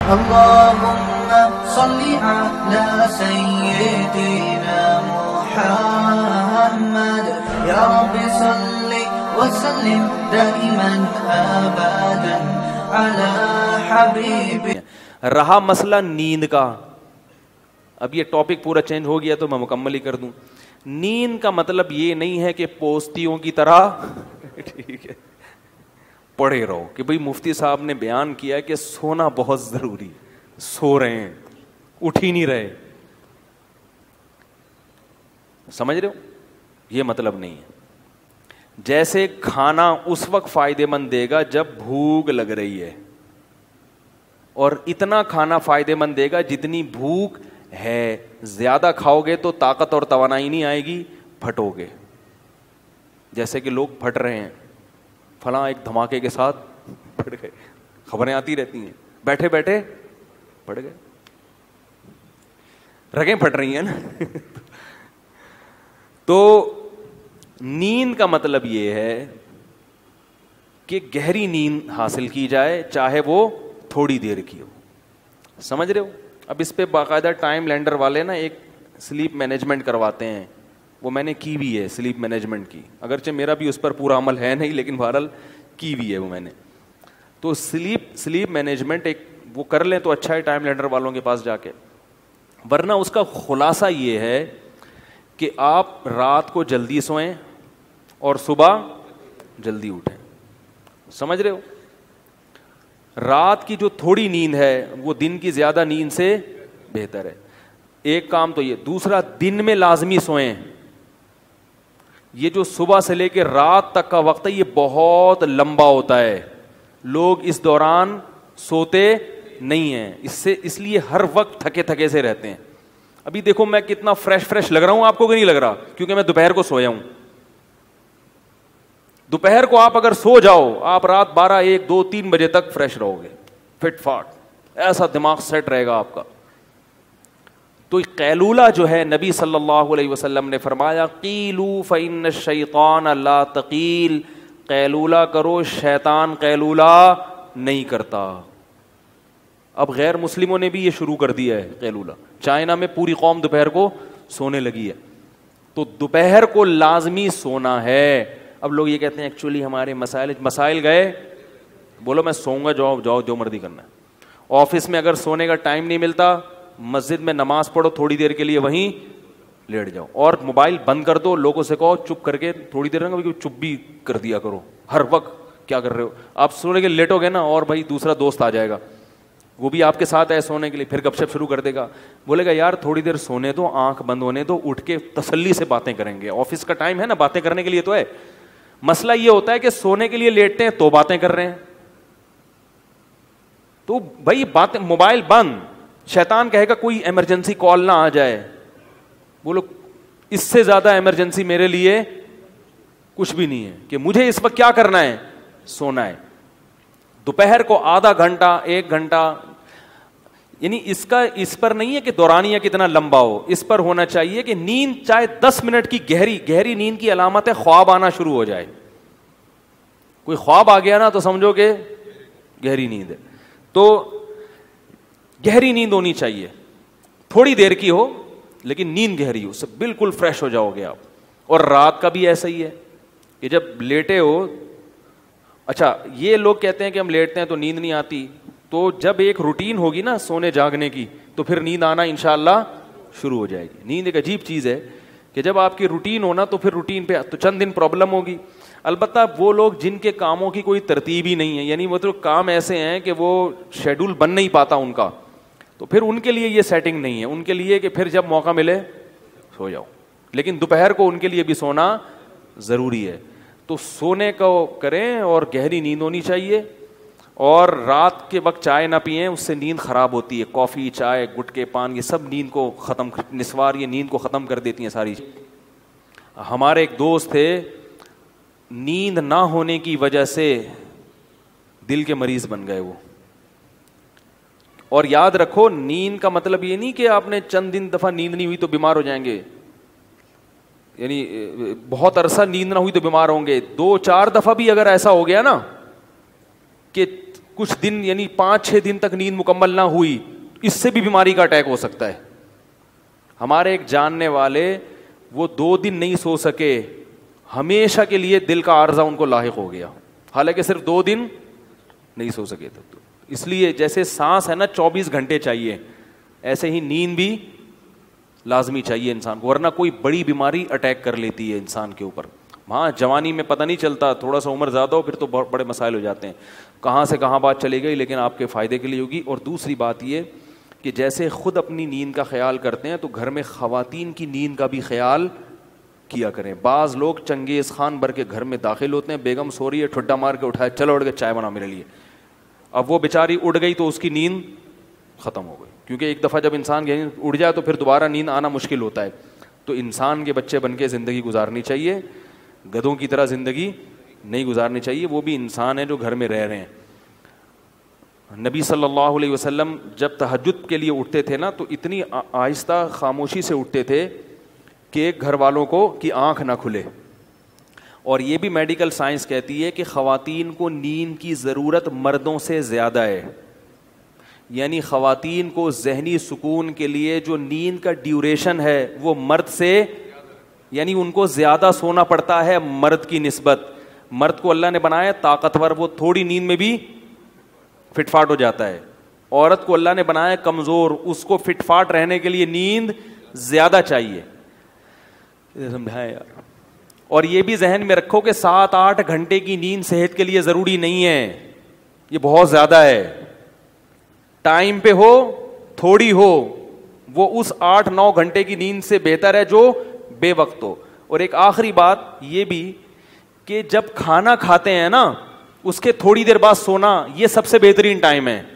اللهم صل على سيدنا محمد يا رب صل وسلم دائما ابدا على حبيبك. رہا مسئلہ نیند کا. اب یہ ٹاپک پورا چینج ہو گیا تو میں مکمل ہی کر دوں. نیند کا مطلب یہ نہیں ہے کہ پوستیوں کی طرح ٹھیک ہے پڑے رہو کہ بھئی مفتی صاحب نے بیان کیا کہ سونا بہت ضروری, سو رہے ہیں, اٹھ ہی نہیں رہے. سمجھ رہے ہو, یہ مطلب نہیں ہے. جیسے کھانا اس وقت فائدے مند دے گا جب بھوک لگ رہی ہے, اور اتنا کھانا فائدے مند دے گا جتنی بھوک ہے. زیادہ کھاؤ گے تو طاقت اور توانائی نہیں آئے گی, پھٹو گے. جیسے کہ لوگ پھٹ رہے ہیں, فلاں ایک دھماکے کے ساتھ پھٹ گئے, خبریں آتی رہتی ہیں, بیٹھے بیٹھے پھٹ گئے. رگیں پھٹ رہی ہیں نا. تو نیند کا مطلب یہ ہے کہ گہری نیند حاصل کی جائے, چاہے وہ تھوڑی دیر کی ہو. سمجھ رہے ہو. اب اس پہ باقاعدہ ٹائم لینڈر والے نا ایک سلیپ مینجمنٹ کرواتے ہیں, وہ میں نے کی بھی ہے سلیپ مینجمنٹ کی, اگرچہ میرا بھی اس پر پورا عمل ہے نہیں, لیکن بہرحال کی بھی ہے وہ میں نے. تو سلیپ مینجمنٹ ایک وہ کر لیں تو اچھا ہے ٹائم لینڈر والوں کے پاس جا کے. ورنہ اس کا خلاصہ یہ ہے کہ آپ رات کو جلدی سوئیں اور صبح جلدی اٹھیں. سمجھ رہے ہو. رات کی جو تھوڑی نیند ہے وہ دن کی زیادہ نیند سے بہتر ہے. ایک کام تو یہ. دوسرا, دن میں لازمی سوئیں. یہ جو صبح سے لے کے رات تک کا وقت ہے یہ بہت لمبا ہوتا ہے, لوگ اس دوران سوتے نہیں ہیں, اس لیے ہر وقت تھکے تھکے سے رہتے ہیں. ابھی دیکھو میں کتنا فریش لگ رہا ہوں آپ کو, کہ نہیں لگ رہا, کیونکہ میں دوپہر کو سویا ہوں. دوپہر کو آپ اگر سو جاؤ, آپ رات 12, 1, 2, 3 بجے تک فریش رہو گے, فٹ فاٹ, ایسا دماغ سیٹ رہے گا آپ کا. تو قیلولہ جو ہے نبی صلی اللہ علیہ وسلم نے فرمایا قیلوا فإن الشیطان لا تقیل, قیلولہ کرو, شیطان قیلولہ نہیں کرتا. اب غیر مسلموں نے بھی یہ شروع کر دیا ہے قیلولہ. چائنا میں پوری قوم دوپہر کو سونے لگی ہے. تو دوپہر کو لازمی سونا ہے. اب لوگ یہ کہتے ہیں ایکچولی ہمارے مسائل گئے, بولو میں سوؤں گا, جاؤ جو مرضی کرنا ہے. آفس میں اگر سونے کا ٹائم نہیں ملتا, مسجد میں نماز پڑھو, تھوڑی دیر کے لیے وہیں لیٹ جاؤ, اور موبائل بند کر دو. لوگوں سے کہو چپ کر کے تھوڑی دیر میں چپ بھی کر دیا کرو. ہر وقت کیا کر رہے ہو آپ, سونے کے لیٹو گے نا, اور بھائی دوسرا دوست آ جائے گا, وہ بھی آپ کے ساتھ ہے سونے کے لیے, پھر گپ شپ شروع کر دے گا. بولے گا یار تھوڑی دیر سونے دو, آنکھ بند ہونے دو, اٹھ کے تسلی سے باتیں کریں گے. آفس کا ٹائم ہے نا, باتیں کرنے کے لیے تو ہے. مسئلہ یہ ہوتا ہے کہ سونے کے لیے لیٹتے ہیں تو باتیں کر رہے ہیں. تو بھائی باتیں, موبائل بند. شیطان کہے گا کوئی ایمرجنسی کال نہ آ جائے. بولو اس سے زیادہ ایمرجنسی میرے لیے کچھ بھی نہیں ہے, کہ مجھے اس وقت کیا کرنا ہے, سونا ہے. دوپہر کو آدھا گھنٹہ 1 گھنٹہ, یعنی اس پر نہیں ہے کہ دورانیہ کتنا لمبا ہو, اس پر ہونا چاہیے کہ نیند چاہے 10 منٹ کی گہری نیند کی علامت ہے خواب آنا شروع ہو جائے. کوئی خواب آ گیا نا تو سمجھو کہ گہری نیند ہے. تو گہری نیند ہونی چاہیے, تھوڑی دیر کی ہو لیکن نیند گہری ہو, سب بالکل فریش ہو جاؤ گے آپ. اور رات کا بھی ایسا ہی ہے کہ جب لیٹے ہو, اچھا یہ لوگ کہتے ہیں کہ ہم لیٹتے ہیں تو نیند نہیں آتی, تو جب ایک روٹین ہوگی نا سونے جاگنے کی تو پھر نیند آنا انشاءاللہ شروع ہو جائے گی. نیند ایک عجیب چیز ہے کہ جب آپ کی روٹین ہونا تو پھر روٹین پہ تو چند دن پرابلم ہوگی. البتہ وہ لوگ جن کے کاموں کی کوئی ترتیب ہی نہیں ہے, یعنی وہ تو کام ایسے ہیں کہ وہ شیڈول بن نہیں پاتا ان کا, تو پھر ان کے لیے یہ سیٹنگ نہیں ہے. ان کے لیے کہ پھر جب موقع ملے سو جاؤ, لیکن دوپہر کو ان کے لیے بھی سونا ضروری ہے. تو سونے کو کریں اور گہری نیند ہونی چاہیے. اور رات کے وقت چائے نہ پئیں, اس سے نیند خراب ہوتی ہے. کافی, چائے, گٹکے, پان, یہ سب نیند کو ختم, نسوار یہ نیند کو ختم کر دیتی ہیں ساری. ہمارے ایک دوست تھے, نیند نہ ہونے کی وجہ سے دل کے مریض بن گئے وہ. اور یاد رکھو نیند کا مطلب یہ نہیں کہ آپ نے چند دن دفعہ نیند نہیں ہوئی تو بیمار ہو جائیں گے, یعنی بہت عرصہ نیند نہ ہوئی تو بیمار ہوں گے. 2-4 دفعہ بھی اگر ایسا ہو گیا نا کہ کچھ دن یعنی 5-6 دن تک نیند مکمل نہ ہوئی، اس سے بھی بیماری کا اٹیک ہو سکتا ہے. ہمارے ایک جاننے والے وہ 2 دن نہیں سو سکے، ہمیشہ کے لیے دل کا عارضہ ان کو لاحق ہو گیا، حالانکہ صرف 2 دن نہیں سو سکے تھے. تو اس لیے جیسے سانس ہے نا 24 گھنٹے چاہیے، ایسے ہی نیند بھی لازمی چاہیے انسان کو، ورنہ کوئی بڑی بیماری اٹیک کر لیتی ہے انسان کے اوپر. ہاں جوانی میں پتہ نہیں چلتا، تھوڑا سا عمر زیادہ ہو پھر تو بہت بڑے مسائل ہو جاتے ہیں، کہاں سے کہاں بات چلی گئی، لیکن آپ کے فائدے کے لیے ہوگی. اور دوسری بات یہ کہ جیسے خود اپنی نیند کا خیال کرتے ہیں تو گھر میں خواتین کی نیند کا بھی خیال کیا کریں. بعض لوگ چنگیز خان بھر کے گھر میں داخل ہوتے ہیں، بیگم سو رہی ہے، ٹھڈا مار کے اٹھایا، چلو اٹھ کے چائے بنا میرے لیے. اب وہ بیچاری اڑ گئی تو اس کی نیند ختم ہو گئی، کیونکہ ایک دفعہ جب انسان اڑ جائے تو پھر دوبارہ نیند آنا مشکل ہوتا ہے. تو انسان کے بچے بن کے زندگی گزارنی چاہیے، گدھوں کی طرح زندگی نہیں گزارنی چاہیے. وہ بھی انسان ہیں جو گھر میں رہ رہے ہیں. نبی صلی اللہ علیہ وسلم جب تہجد کے لیے اٹھتے تھے نا تو اتنی آہستہ خاموشی سے اٹھتے تھے کہ گھر والوں کو کی آنکھ نہ کھلے. اور یہ بھی میڈیکل سائنس کہتی ہے کہ خواتین کو نیند کی ضرورت مردوں سے زیادہ ہے. یعنی خواتین کو ذہنی سکون کے لیے جو نیند کا ڈیوریشن ہے وہ مرد سے، یعنی ان کو زیادہ سونا پڑتا ہے مرد کی نسبت. مرد کو اللہ نے بنایا طاقتور، وہ تھوڑی نیند میں بھی فٹ فاٹ ہو جاتا ہے. عورت کو اللہ نے بنایا کمزور، اس کو فٹ فاٹ رہنے کے لیے نیند زیادہ چاہیے. سمجھائے یار. اور یہ بھی ذہن میں رکھو کہ 7-8 گھنٹے کی نیند صحت کے لیے ضروری نہیں ہے، یہ بہت زیادہ ہے. ٹائم پہ ہو تھوڑی ہو، وہ اس 8-9 گھنٹے کی نیند سے بہتر ہے جو بے وقت ہو. اور ایک آخری بات یہ بھی کہ جب کھانا کھاتے ہیں نا اس کے تھوڑی دیر بعد سونا، یہ سب سے بہترین ٹائم ہے.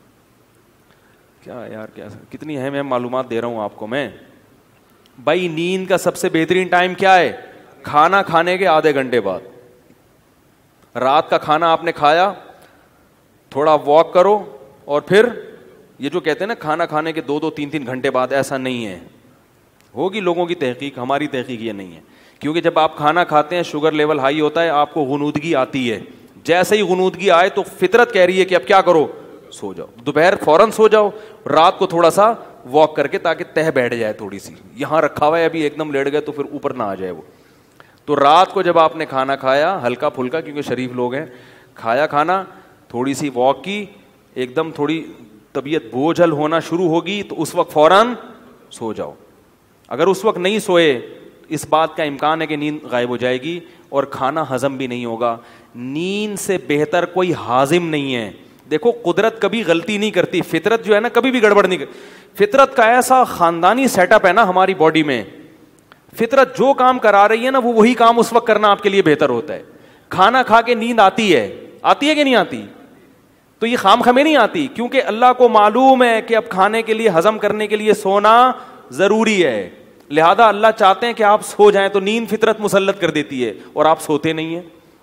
کیا یار کیا کتنی اہم معلومات دے رہا ہوں آپ کو میں. بھائی نیند کا سب سے بہترین ٹائم کیا ہے؟ کھانا کھانے کے آدھے گھنٹے بعد. رات کا کھانا آپ نے کھایا، تھوڑا واک کرو، اور پھر یہ جو کہتے ہیں نا کھانا کھانے کے 2-3 گھنٹے بعد، ایسا نہیں ہے. ہوگی لوگوں کی تحقیق، ہماری تحقیق یہ نہیں ہے. کیونکہ جب آپ کھانا کھاتے ہیں شوگر لیول ہائی ہوتا ہے، آپ کو غنودگی آتی ہے. جیسے ہی غنودگی آئے تو فطرت کہہ رہی ہے کہ اب کیا کرو، سو جاؤ. دوپہر فوراً سو جاؤ، رات کو تھوڑا سا واک کر کے تاکہ تہ بیٹھ جائے تھوڑی سی. یہاں رکھا ہوا ہے ابھی ایک دم لیٹ گئے تو پھر اوپر نہ آ جائے وہ. تو رات کو جب آپ نے کھانا کھایا ہلکا پھلکا، کیونکہ شریف لوگ ہیں، کھایا کھانا، تھوڑی سی واک کی، ایک دم تھوڑی طبیعت بوجھل ہونا شروع ہوگی تو اس وقت فوراً سو جاؤ. اگر اس وقت نہیں سوئے اس بات کا امکان ہے کہ نیند غائب ہو جائے گی اور کھانا ہضم بھی نہیں ہوگا. نیند سے بہتر کوئی ہاضم نہیں ہے. دیکھو قدرت کبھی غلطی نہیں کرتی، فطرت جو ہے نا کبھی بھی گڑبڑ نہیں کرتی. فطرت کا ایسا خاندانی سیٹ اپ ہے نا ہماری باڈی میں، فطرت جو کام کرا رہی ہے نا وہ وہی کام اس وقت کرنا آپ کے لیے بہتر ہوتا ہے. کھانا کھا کے نیند آتی ہے کہ نہیں آتی؟ تو یہ خام خمیں نہیں آتی، کیونکہ اللہ کو معلوم ہے کہ اب کھانے کے لیے ہضم کرنے کے لیے سونا ضروری ہے. لہذا اللہ چاہتے ہیں کہ آپ سو جائیں، تو نیند فطرت مسلط کر دیتی ہے اور آپ سوتے نہیں ہیں.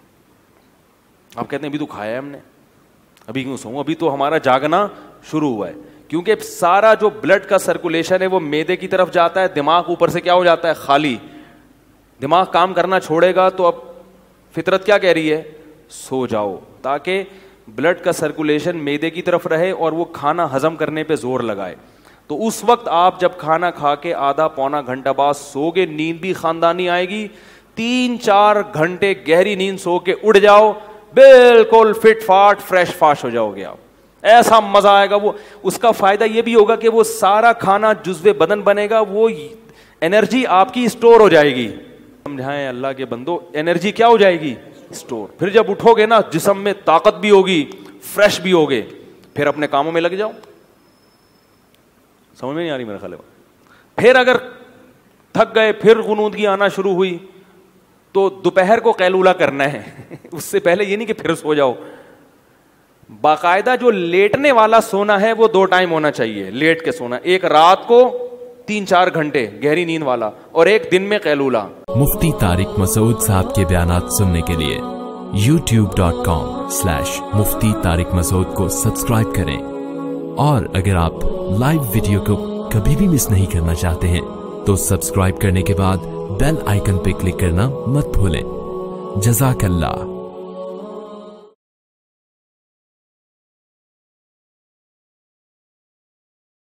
آپ کہتے ہیں ابھی تو کھایا ہے ہم نے، ابھی کیوں سوؤں، ابھی تو ہمارا جاگنا شروع ہوا ہے. کیونکہ سارا جو بلڈ کا سرکولیشن ہے وہ معدے کی طرف جاتا ہے، دماغ اوپر سے کیا ہو جاتا ہے، خالی. دماغ کام کرنا چھوڑے گا تو اب فطرت کیا کہہ رہی ہے، سو جاؤ، تاکہ بلڈ کا سرکولیشن معدے کی طرف رہے اور وہ کھانا ہضم کرنے پہ زور لگائے. تو اس وقت آپ جب کھانا کھا کے آدھا پونا گھنٹہ بعد سو گے، نیند بھی خاندانی آئے گی. 3-4 گھنٹے گہری نیند سو کے اڑ جاؤ، بالکل فٹ فاٹ فریش فاش ہو جاؤ گے آپ. ایسا مزہ آئے گا. وہ اس کا فائدہ یہ بھی ہوگا کہ وہ سارا کھانا جزو بدن بنے گا، وہ انرجی آپ کی اسٹور ہو جائے گی. سمجھائیں اللہ کے بندو، انرجی کیا ہو جائے گی، اسٹور. پھر جب اٹھو گے نا جسم میں طاقت بھی ہوگی، فریش بھی ہوگے، پھر اپنے کاموں میں لگ جاؤ. سمجھ میں نہیں آ رہی میرا خیال ہے. پھر اگر تھک گئے، پھر غنودگی آنا شروع ہوئی تو دوپہر کو قیلولہ کرنا ہے. اس سے پہلے یہ نہیں کہ پھر سو جاؤ. باقاعدہ جو لیٹنے والا سونا ہے وہ 2 ٹائم ہونا چاہیے. لیٹ کے سونا، ایک رات کو 3-4 گھنٹے گہری نیند والا، اور ایک دن میں قیلولہ. مفتی طارق مسعود صاحب کے بیانات سننے کے لیے youtube.com/مفتی طارق مسعود کو سبسکرائب کریں. اور اگر آپ لائیو ویڈیو کو کبھی بھی مس نہیں کرنا چاہتے ہیں تو سبسکرائب کرنے کے بعد بیل آئیکن پہ کلک کرنا مت بھولیں. جزاک اللہ.